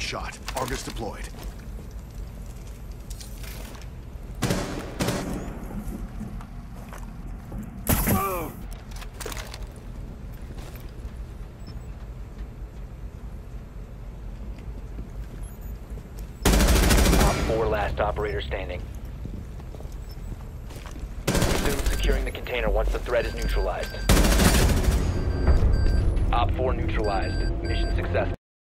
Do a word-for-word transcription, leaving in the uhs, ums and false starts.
shot. Argus deployed. Op four, last operator standing. Resume securing the container once the threat is neutralized. Op four neutralized. Mission successful.